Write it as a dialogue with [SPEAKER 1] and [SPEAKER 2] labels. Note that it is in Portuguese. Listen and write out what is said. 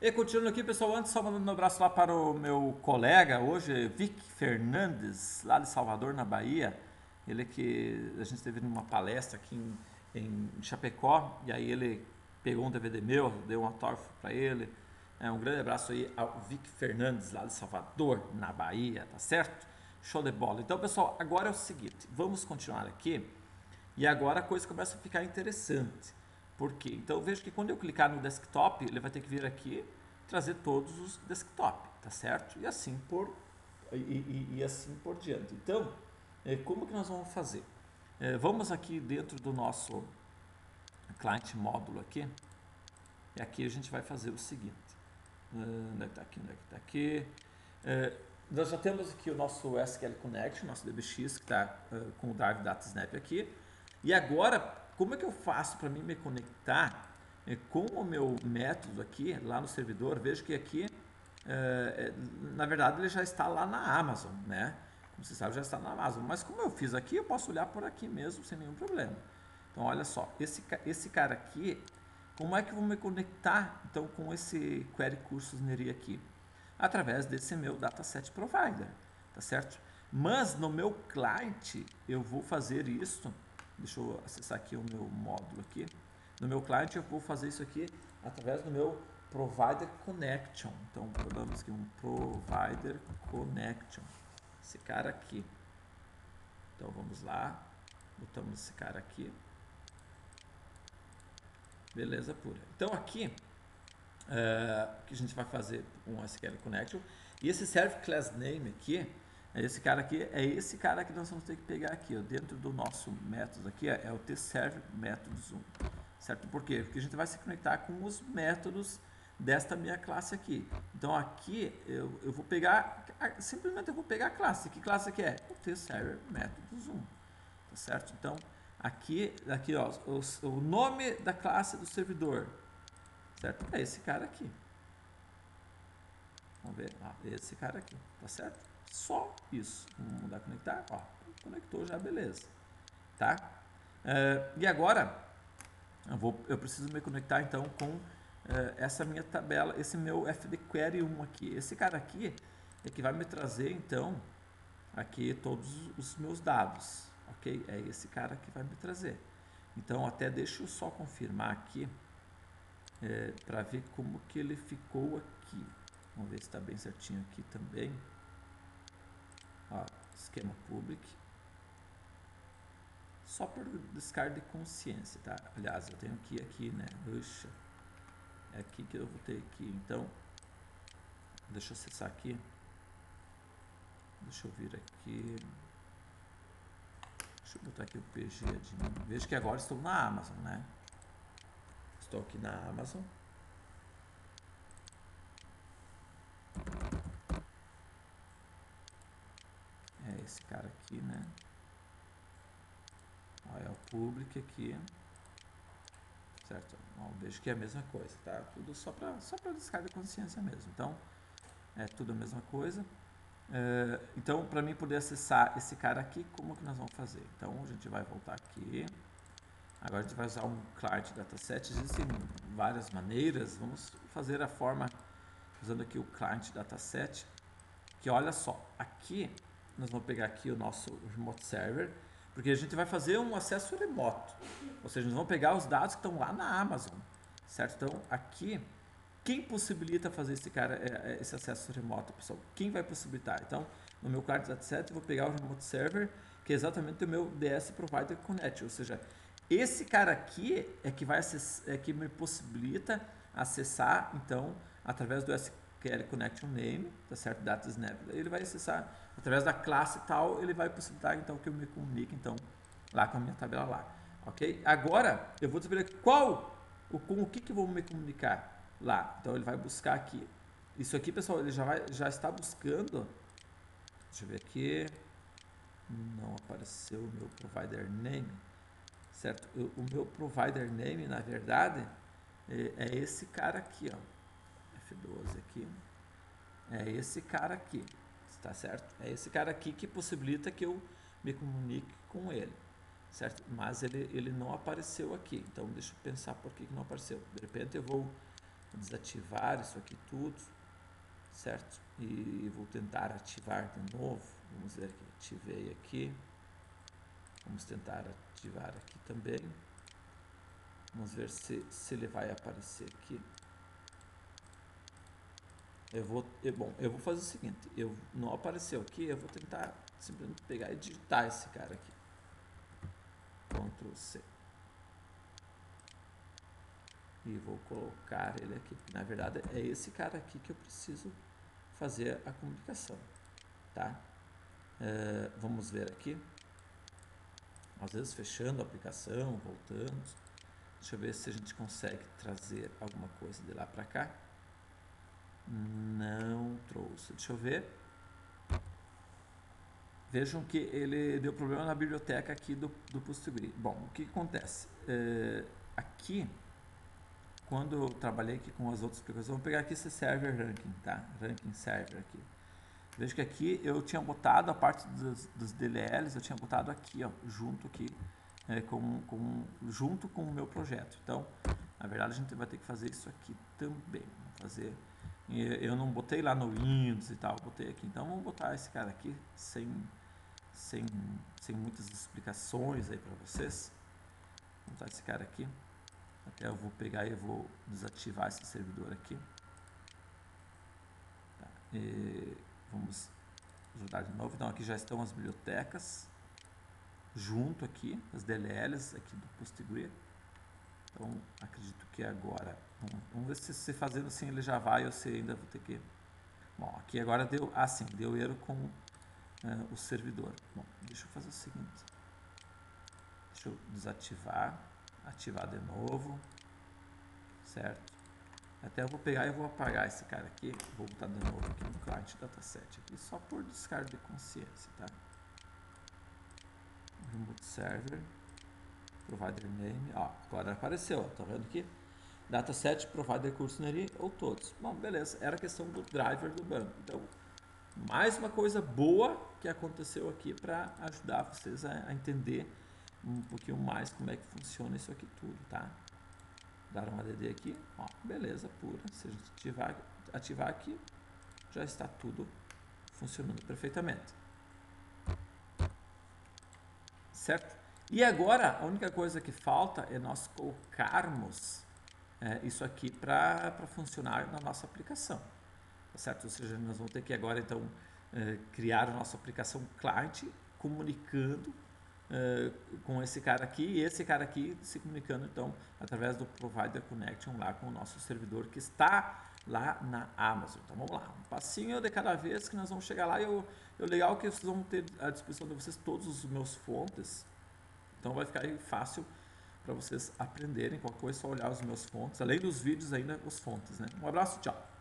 [SPEAKER 1] E continuando aqui, pessoal, antes só mandando um abraço lá para o meu colega hoje, Vic Fernandes, lá de Salvador, na Bahia. Ele que a gente esteve numa palestra aqui em Chapecó, e aí ele pegou um DVD meu, deu um autógrafo para ele. Um grande abraço aí ao Vic Fernandes, lá de Salvador, na Bahia, tá certo? Show de bola. Então, pessoal, agora é o seguinte, vamos continuar aqui, e agora a coisa começa a ficar interessante. Por quê? Então eu vejo que quando eu clicar no desktop, ele vai ter que vir aqui trazer todos os desktop, tá certo? E assim por diante. Então, como que nós vamos fazer? Vamos aqui dentro do nosso client módulo aqui, e aqui a gente vai fazer o seguinte. Onde é que está aqui? Onde é que está aqui? Nós já temos aqui o nosso SQL Connection, nosso DBX, que está com o Drive Data Snap aqui. E agora, como é que eu faço para mim me conectar com o meu método aqui, lá no servidor? Vejo que aqui, na verdade, ele já está lá na Amazon, né? Como você sabe, já está na Amazon. Mas como eu fiz aqui, eu posso olhar por aqui mesmo, sem nenhum problema. Então, olha só, esse cara aqui, como é que eu vou me conectar, então, com esse Query Cursos Neri aqui? Através desse meu dataset provider, tá certo? Mas no meu client eu vou fazer isso, deixa eu acessar aqui o meu módulo aqui, no meu client eu vou fazer isso aqui através do meu provider connection. Então vamos aqui um provider connection, esse cara aqui. Então vamos lá, botamos esse cara aqui, beleza pura. Então aqui que a gente vai fazer um SQL Connection. E esse Serve Class Name aqui, é esse cara que nós vamos ter que pegar aqui, ó, dentro do nosso método aqui, é o tserve métodos 1. Certo? Por quê? Porque a gente vai se conectar com os métodos desta minha classe aqui. Então aqui eu vou pegar, simplesmente eu vou pegar a classe. Que classe que é? O tserve métodos 1. Tá certo? Então aqui ó, o nome da classe do servidor, certo? É esse cara aqui. Vamos ver, esse cara aqui, tá certo? Só isso. Vamos mudar conectar, ó, conectou já, beleza, tá? E agora eu preciso me conectar então com essa minha tabela, esse meu FD Query 1 aqui. Esse cara aqui é que vai me trazer então aqui todos os meus dados, ok? É esse cara que vai me trazer. Então até deixa eu só confirmar aqui para ver como que ele ficou aqui. Vamos ver se está bem certinho aqui também. Ó, esquema public. Só por descarga de consciência, tá? Aliás, eu tenho que ir aqui, né? Puxa, é aqui que eu vou ter que ir. Então, deixa eu acessar aqui. Deixa eu vir aqui. Deixa eu botar aqui o PG admin. Veja que agora estou na Amazon, né? Estou aqui na Amazon. É esse cara aqui, né? Olha o public aqui. Certo? Bom, vejo que é a mesma coisa, tá? Tudo só para descarga de consciência mesmo. Então, é tudo a mesma coisa. Então, para mim poder acessar esse cara aqui, como que nós vamos fazer? Então, a gente vai voltar aqui. Agora a gente vai usar um client dataset. Existem várias maneiras. Vamos fazer a forma usando aqui o client dataset. Que olha só, aqui nós vamos pegar aqui o nosso remote server, porque a gente vai fazer um acesso remoto. Ou seja, nós vamos pegar os dados que estão lá na Amazon, certo? Então, aqui, quem possibilita fazer esse acesso remoto, pessoal? Quem vai possibilitar? Então, no meu client dataset, eu vou pegar o remote server, que é exatamente o meu DS Provider Connect, ou seja, esse cara aqui é que vai é que me possibilita acessar, então, através do SQL Connection Name, tá certo? Data Snap. Ele vai acessar através da classe tal, ele vai possibilitar então que eu me comunique então lá com a minha tabela lá, ok? Agora eu vou descobrir com o que eu vou me comunicar lá. Então ele vai buscar aqui. Isso aqui, pessoal, ele já está buscando. Deixa eu ver aqui. Não apareceu o meu provider name, certo? O meu provider name, na verdade, é esse cara aqui, ó. F12 aqui. É esse cara aqui, está certo? É esse cara aqui que possibilita que eu me comunique com ele, certo? Mas ele não apareceu aqui, então deixa eu pensar por que não apareceu. De repente eu vou Vou desativar isso aqui tudo, certo? E vou tentar ativar de novo. Vamos ver aqui, ativei aqui. Vamos tentar ativar aqui também. Vamos ver se ele vai aparecer aqui. Bom, eu vou fazer o seguinte, não apareceu aqui, eu vou tentar simplesmente pegar e digitar esse cara aqui. Ctrl C. E vou colocar ele aqui. Na verdade, é esse cara aqui que eu preciso fazer a comunicação, tá? Vamos ver aqui. Às vezes fechando a aplicação, voltando. Deixa eu ver se a gente consegue trazer alguma coisa de lá para cá. Não trouxe. Deixa eu ver. Vejam que ele deu problema na biblioteca aqui do PostgreSQL. Bom, o que acontece? Aqui, quando eu trabalhei aqui com as outras aplicações, vamos pegar aqui esse server ranking, tá? Ranking server aqui. Veja que aqui eu tinha botado a parte dos DLLs, eu tinha botado aqui, ó, junto aqui, junto com o meu projeto. Então, na verdade, a gente vai ter que fazer isso aqui também. Vamos fazer. Eu não botei lá no Windows e tal, botei aqui. Então, vamos botar esse cara aqui sem muitas explicações aí para vocês. Vou botar esse cara aqui. Até eu vou pegar e vou desativar esse servidor aqui. Tá. Vamos ajudar de novo. Então aqui já estão as bibliotecas junto aqui, as DLLs aqui do PostgreSQL. Então acredito que agora, vamos ver se fazendo assim ele já vai ou se ainda vou ter que... Bom, aqui agora deu, sim, deu erro com o servidor. Bom, deixa eu fazer o seguinte, deixa eu desativar, ativar de novo, certo? Até eu vou pegar e vou apagar esse cara aqui, vou botar de novo aqui no client dataset, aqui, só por descargo de consciência, tá? Remote server, provider name, ó, agora apareceu, ó, tá vendo aqui? Dataset, provider cursor ou todos. Bom, beleza, era questão do driver do banco. Então, mais uma coisa boa que aconteceu aqui para ajudar vocês a entender um pouquinho mais como é que funciona isso aqui tudo, tá? Dar uma ADD aqui, ó, beleza, pura. Se a gente ativar aqui, já está tudo funcionando perfeitamente. Certo? E agora, a única coisa que falta é nós colocarmos isso aqui para funcionar na nossa aplicação. Tá certo? Ou seja, nós vamos ter que agora, então, criar a nossa aplicação client, comunicando com esse cara aqui, e esse cara aqui se comunicando então através do Provider Connection lá com o nosso servidor que está lá na Amazon. Então vamos lá, um passinho de cada vez que nós vamos chegar lá. E o legal é que vocês vão ter à disposição de vocês todos os meus fontes, então vai ficar fácil para vocês aprenderem. Qualquer coisa é só olhar os meus fontes, além dos vídeos ainda os fontes, né? Um abraço, tchau!